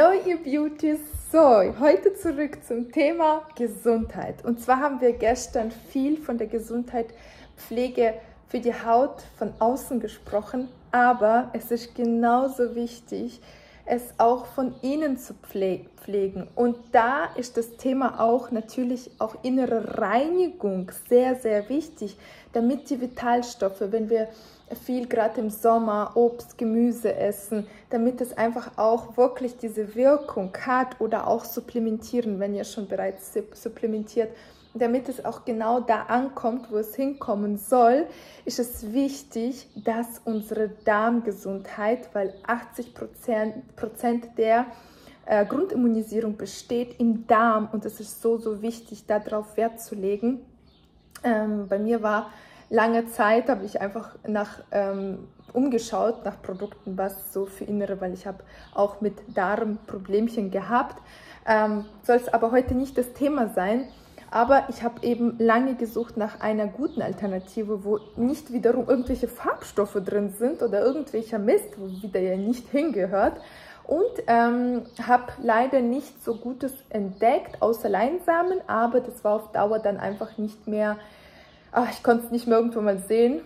Hallo ihr Beauties, so heute zurück zum Thema Gesundheit. Und zwar haben wir gestern viel von der Gesundheitspflege für die Haut von außen gesprochen, aber es ist genauso wichtig, es auch von innen zu pflegen. Und da ist das Thema auch natürlich auch innere Reinigung sehr, sehr wichtig, damit die Vitalstoffe, wenn wir viel gerade im Sommer Obst, Gemüse essen, damit es einfach auch wirklich diese Wirkung hat, oder auch supplementieren, wenn ihr schon bereits supplementiert, damit es auch genau da ankommt, wo es hinkommen soll, ist es wichtig, dass unsere Darmgesundheit, weil 80% der Grundimmunisierung besteht im Darm, und es ist so, so wichtig, darauf Wert zu legen. Bei mir war lange Zeit, habe ich einfach umgeschaut nach Produkten, was so für innere, weil ich habe auch mit Darmproblemchen gehabt. Soll es aber heute nicht das Thema sein. Aber ich habe eben lange gesucht nach einer guten Alternative, wo nicht wiederum irgendwelche Farbstoffe drin sind oder irgendwelcher Mist, wo wieder ja nicht hingehört. Und habe leider nicht so Gutes entdeckt, außer Leinsamen, aber das war auf Dauer dann einfach nicht mehr, ich konnte es nicht mehr irgendwo mal sehen,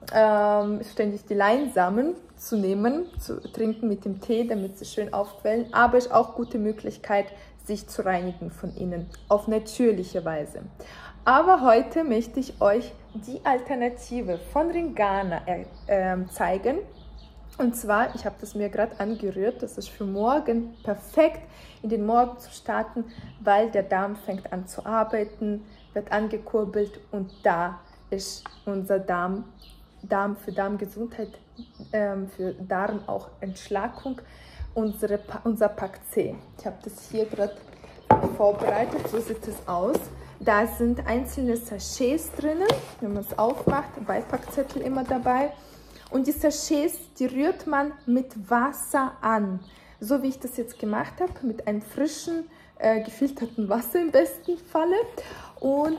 ständig die Leinsamen zu nehmen, zu trinken mit dem Tee, damit sie schön aufquellen. Aber es ist auch eine gute Möglichkeit, sich zu reinigen von innen, auf natürliche Weise. Aber heute möchte ich euch die Alternative von Ringana zeigen. Und zwar, ich habe das mir gerade angerührt, das ist für morgen perfekt, in den Morgen zu starten, weil der Darm fängt an zu arbeiten, wird angekurbelt, und da ist unser Darm für Darmgesundheit, für Darm auch Entschlackung, unser Pack C. Ich habe das hier gerade vorbereitet, so sieht es aus. Da sind einzelne Sachets drinnen, wenn man es aufmacht, Beipackzettel immer dabei. Und die Sachets, die rührt man mit Wasser an, so wie ich das jetzt gemacht habe, mit einem frischen, gefilterten Wasser im besten Falle. Und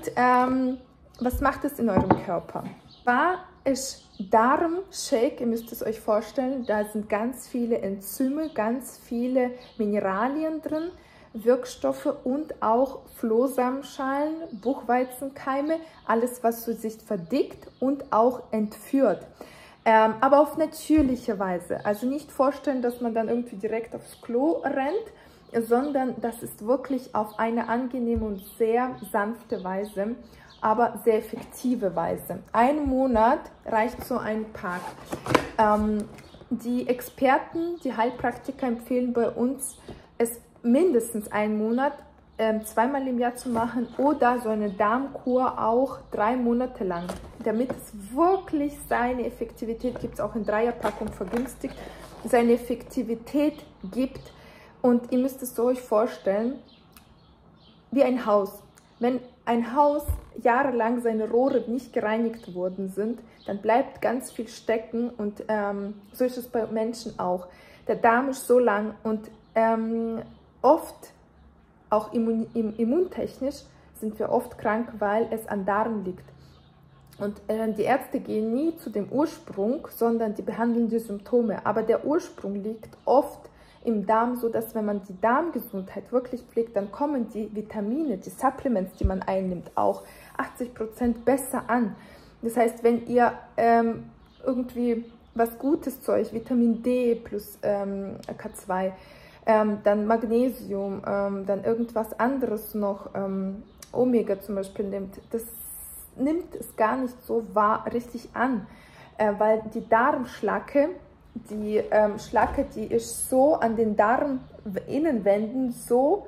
was macht es in eurem Körper? War es Darmshake, ihr müsst es euch vorstellen, da sind ganz viele Enzyme, ganz viele Mineralien drin, Wirkstoffe und auch Flohsamenschalen, Buchweizenkeime, alles, was so sich verdickt und auch entführt. Aber auf natürliche Weise. Also nicht vorstellen, dass man dann irgendwie direkt aufs Klo rennt, sondern das ist wirklich auf eine angenehme und sehr sanfte Weise, aber sehr effektive Weise. Ein Monat reicht so ein Pack. Die Experten, die Heilpraktiker empfehlen bei uns, es mindestens einen Monat, zweimal im Jahr zu machen, oder so eine Darmkur auch 3 Monate lang, damit es wirklich seine Effektivität gibt, auch in Dreierpackung vergünstigt, seine Effektivität gibt. Und ihr müsst es so euch vorstellen, wie ein Haus. Wenn ein Haus jahrelang seine Rohre nicht gereinigt worden sind, dann bleibt ganz viel stecken, und so ist es bei Menschen auch. Der Darm ist so lang, und oft, auch immuntechnisch, sind wir oft krank, weil es an Darm liegt. Und die Ärzte gehen nie zu dem Ursprung, sondern die behandeln die Symptome. Aber der Ursprung liegt oft im Darm, so dass, wenn man die Darmgesundheit wirklich pflegt, dann kommen die Vitamine, die Supplements, die man einnimmt, auch 80% besser an. Das heißt, wenn ihr irgendwie was Gutes zu euch, Vitamin D plus K2, dann Magnesium, dann irgendwas anderes noch, Omega zum Beispiel nimmt, das nimmt es gar nicht so richtig an, weil die Darmschlacke, die ist so an den Darminnenwänden so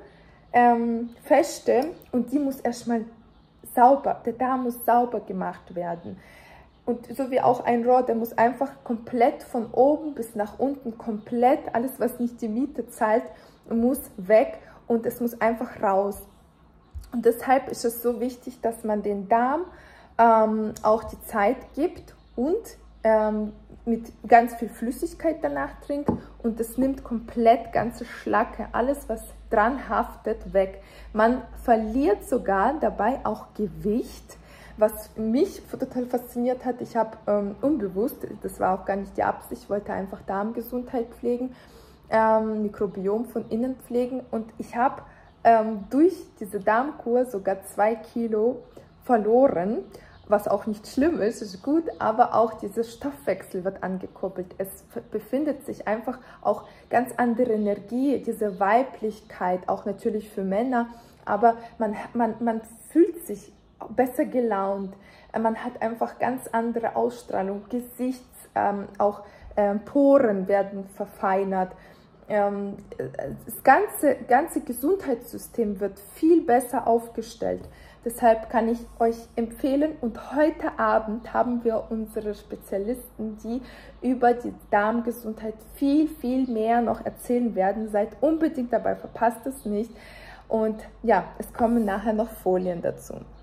feste, und die muss erstmal sauber, der Darm muss sauber gemacht werden. Und so wie auch ein Rohr, der muss einfach komplett von oben bis nach unten, komplett, alles, was nicht die Miete zahlt, muss weg, und es muss einfach raus. Und deshalb ist es so wichtig, dass man den Darm auch die Zeit gibt und mit ganz viel Flüssigkeit danach trinkt, und es nimmt komplett ganze Schlacke, alles, was dran haftet, weg. Man verliert sogar dabei auch Gewicht. Was mich total fasziniert hat, ich habe unbewusst, das war auch gar nicht die Absicht, ich wollte einfach Darmgesundheit pflegen, Mikrobiom von innen pflegen. Und ich habe durch diese Darmkur sogar 2 Kilo verloren, was auch nicht schlimm ist gut, aber auch dieser Stoffwechsel wird angekurbelt. Es befindet sich einfach auch ganz andere Energie, diese Weiblichkeit, auch natürlich für Männer, aber man fühlt sich besser gelaunt, man hat einfach ganz andere Ausstrahlung, auch Poren werden verfeinert. Das ganze Gesundheitssystem wird viel besser aufgestellt. Deshalb kann ich euch empfehlen, und heute Abend haben wir unsere Spezialisten, die über die Darmgesundheit viel, viel mehr noch erzählen werden. Seid unbedingt dabei, verpasst es nicht. Und ja, es kommen nachher noch Folien dazu.